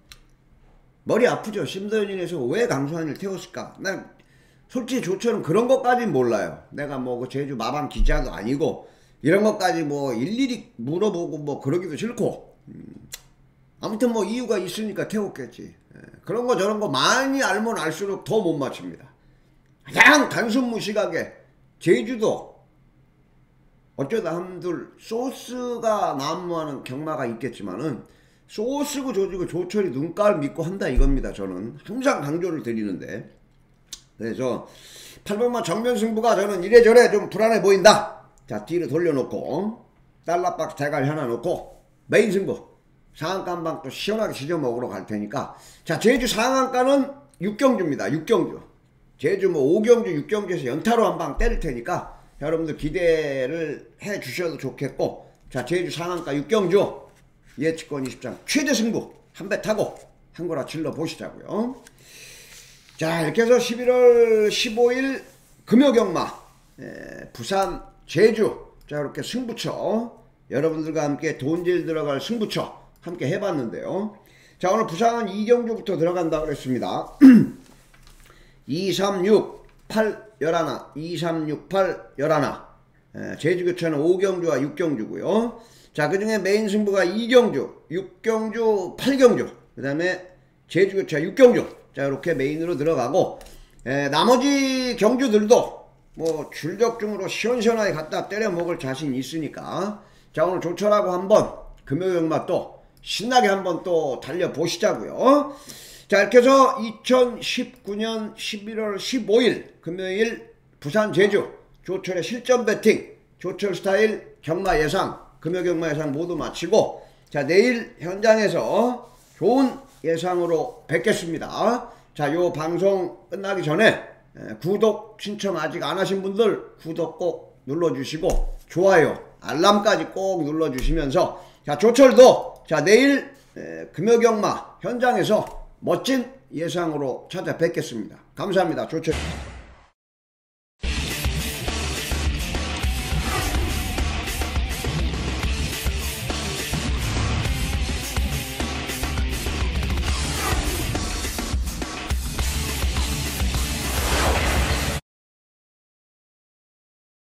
머리 아프죠. 심서연인에서 왜 강수환이를 태웠을까? 난 솔직히 조처는 그런 것까진 몰라요. 내가 뭐 그 제주 마방 기자도 아니고 이런 것까지 뭐 일일이 물어보고 뭐 그러기도 싫고, 음. 아무튼 뭐 이유가 있으니까 태웠겠지. 예. 그런 거 저런 거 많이 알면 알수록 더 못 맞춥니다. 그냥 단순 무식하게 제주도 어쩌다 한둘 소스가 난무하는 경마가 있겠지만은 소스고 조지고 조철이 눈깔 믿고 한다 이겁니다. 저는 항상 강조를 드리는데, 그래서 팔 번마 정면 승부가 저는 이래저래 좀 불안해 보인다. 자, 뒤로 돌려놓고 달러박스 대가리 하나 놓고 메인 승부 상한가 한방 또 시원하게 지져 먹으러 갈 테니까. 자, 제주 상한가는 육경주입니다. 육경주. 제주 뭐 오경주 육경주에서 연타로 한방 때릴 테니까 여러분들 기대를 해 주셔도 좋겠고, 자, 제주 상한가 육경주 예측권 이십 장 최대 승부 한 배 타고 한 거라 질러 보시자고요. 자, 이렇게 해서 십일월 십오일 금요경마 에, 부산 제주, 자, 이렇게 승부처 여러분들과 함께 돈질 들어갈 승부처 함께 해봤는데요. 자, 오늘 부산은 이경주부터 들어간다 그랬습니다. 이, 삼, 육, 팔, 열하나, 이, 삼, 육, 팔, 열하나. 에, 제주교차는 오경주와 육경주고요. 자, 그 중에 메인 승부가 이경주, 육경주, 팔경주, 그 다음에 제주교차 육경주. 자, 이렇게 메인으로 들어가고, 에, 나머지 경주들도 뭐 출적중으로 시원시원하게 갖다 때려 먹을 자신 있으니까, 자, 오늘 조철하고 한번 금요일마 또 신나게 한번 또 달려보시자고요. 자, 이렇게 해서 이천십구년 십일월 십오일 금요일 부산 제주 조철의 실전 배팅, 조철 스타일 경마 예상, 금요 경마 예상 모두 마치고, 자, 내일 현장에서 좋은 예상으로 뵙겠습니다. 자, 요 방송 끝나기 전에 구독 신청 아직 안 하신 분들 구독 꼭 눌러주시고 좋아요 알람까지 꼭 눌러주시면서, 자, 조철도 자 내일 에, 금요경마 현장에서 멋진 예상으로 찾아뵙겠습니다. 감사합니다. 조철.